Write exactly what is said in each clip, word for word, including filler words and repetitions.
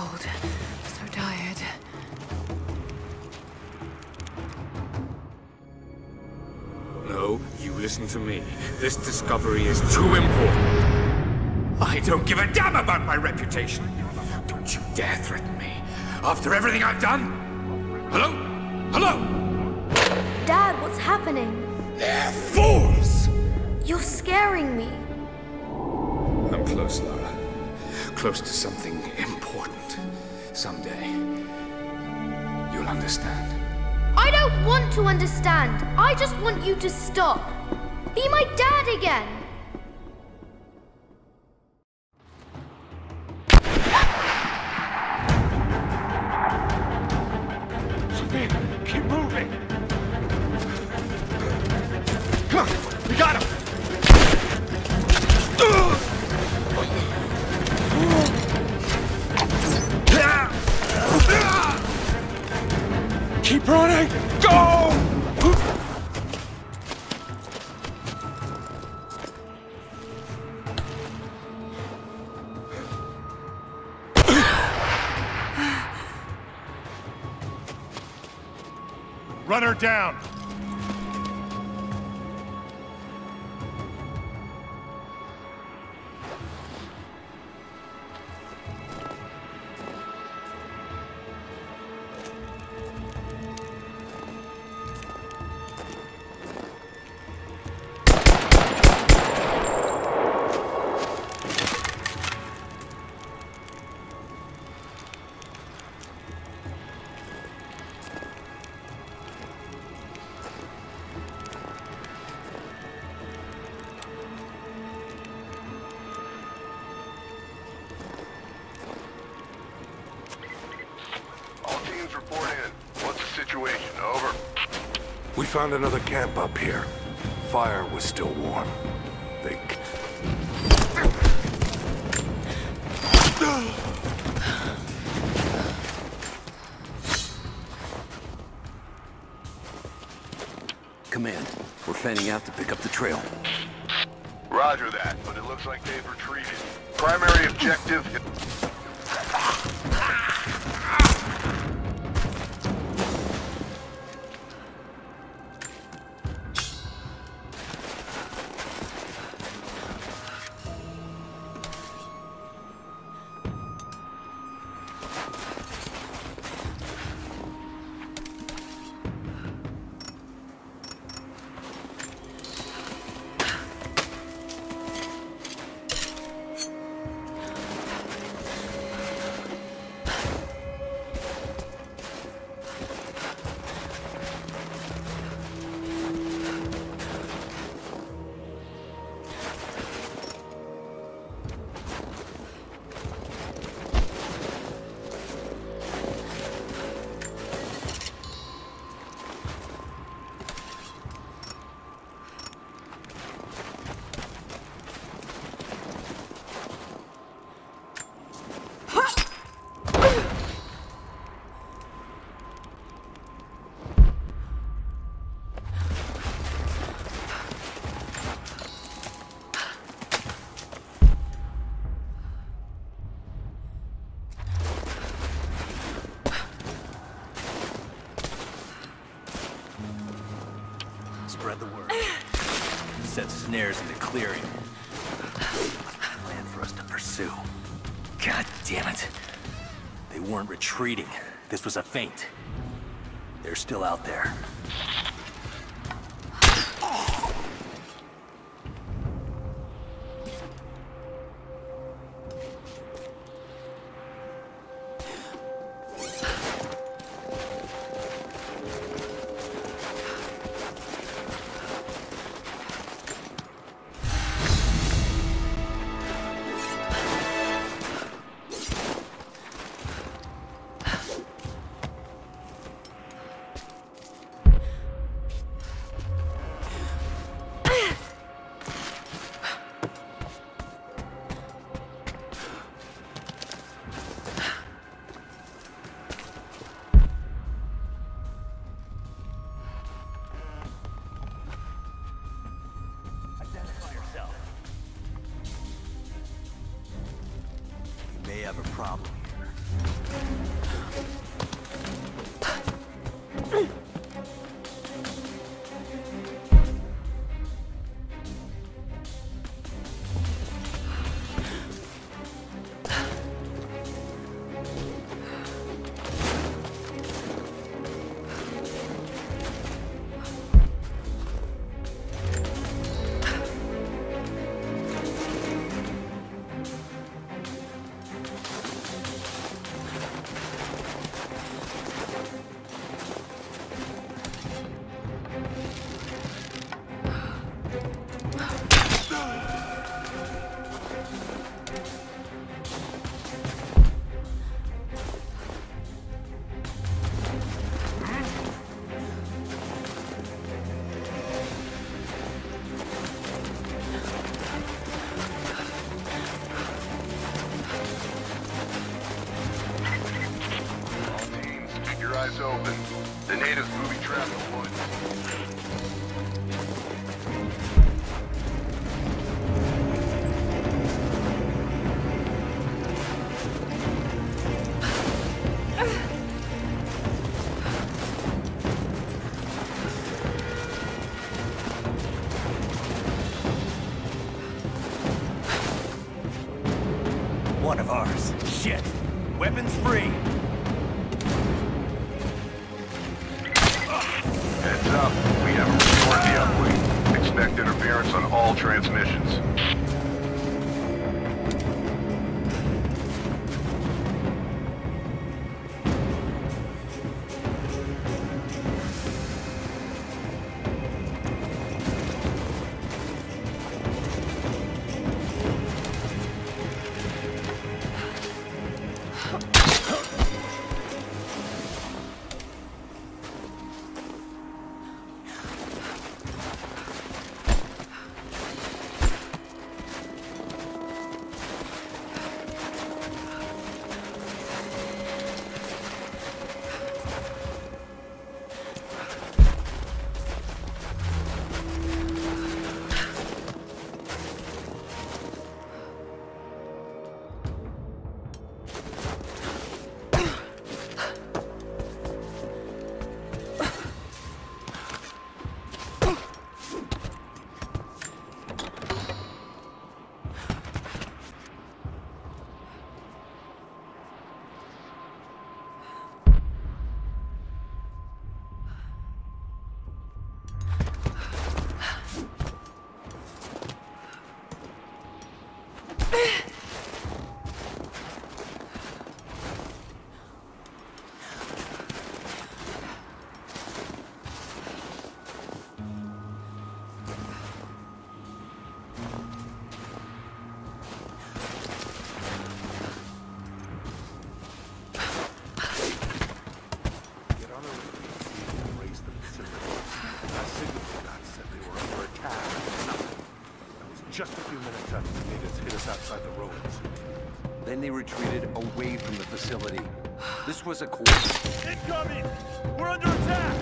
cold. So tired. No, you listen to me. This discovery is too important. I don't give a damn about my reputation. Don't you dare threaten me. After everything I've done? Hello? Hello? Dad, what's happening? They're fools! You're scaring me. I'm close, Lara. Close to something important. Someday, you'll understand. I don't want to understand. I just want you to stop. Be my dad again. Keep moving! Come on, we got him! Keep running! Go! Run her down! Report in. What's the situation? Over. We found another camp up here. Fire was still warm. They... Command, we're fanning out to pick up the trail. Roger that, but it looks like they've retreated. Primary objective... Spread the word. Set snares in the clearing. Land for us to pursue. God damn it. They weren't retreating. This was a feint. They're still out there. Have a problem here. Eyes open. The natives moving trap in the woods. One of ours. Shit. Weapons free. Heads up, we haven't restored the uplink. Expect interference on all transmissions. Just a few minutes after the natives hit us outside the roads. Then they retreated away from the facility. This was a course. Incoming! We're under attack!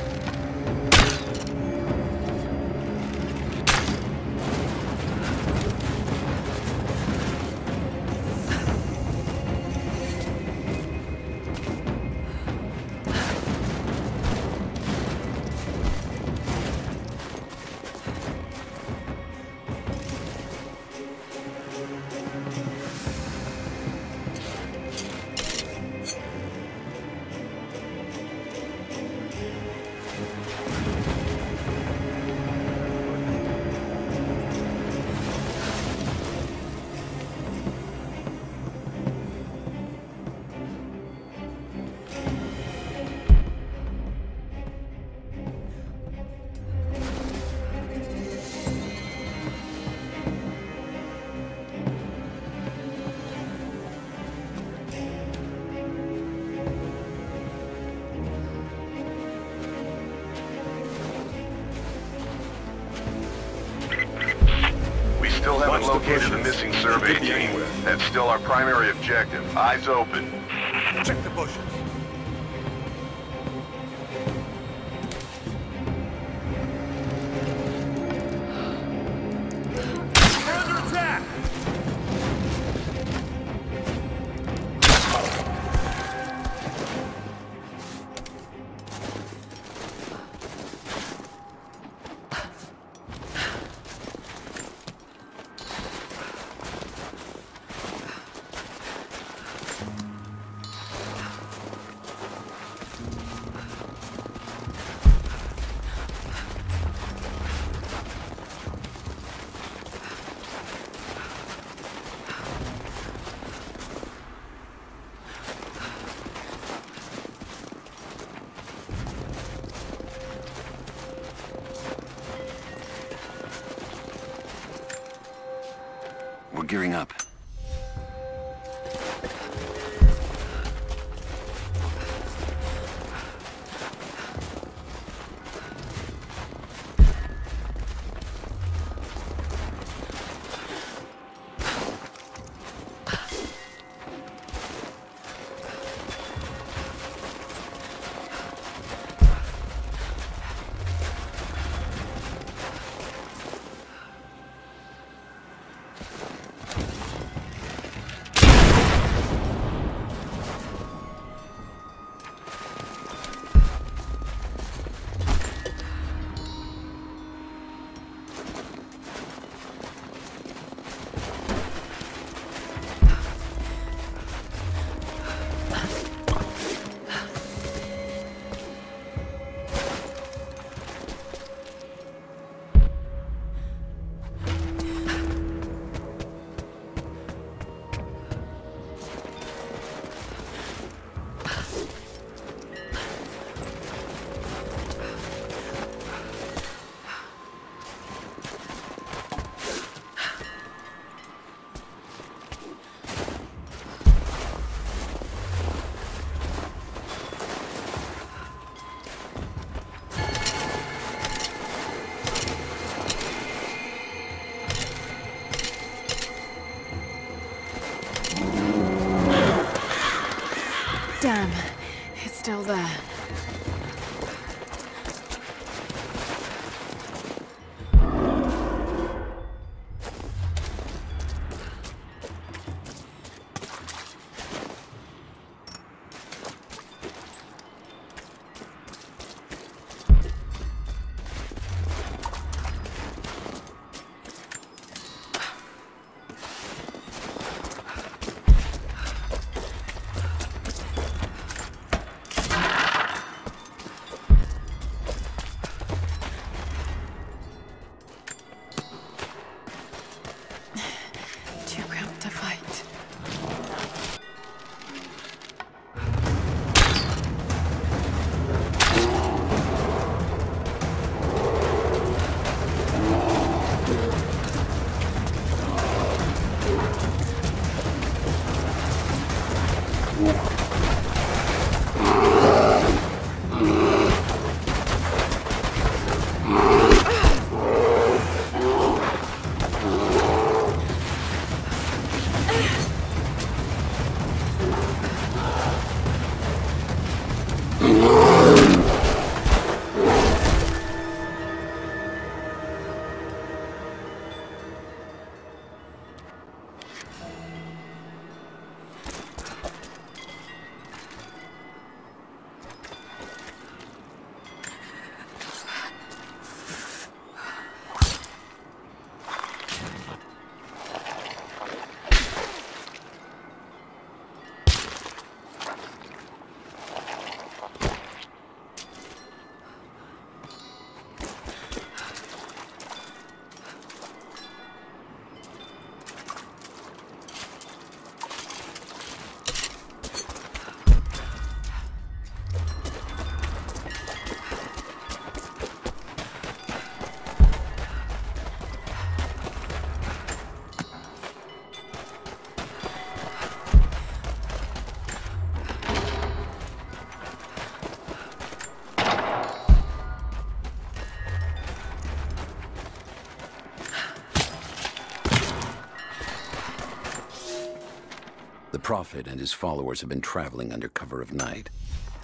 Still haven't located the missing survey team. That's still our primary objective. Eyes open. Check the bushes. We're under attack! gearing up. Damn, it's still there. The Prophet and his followers have been traveling under cover of night.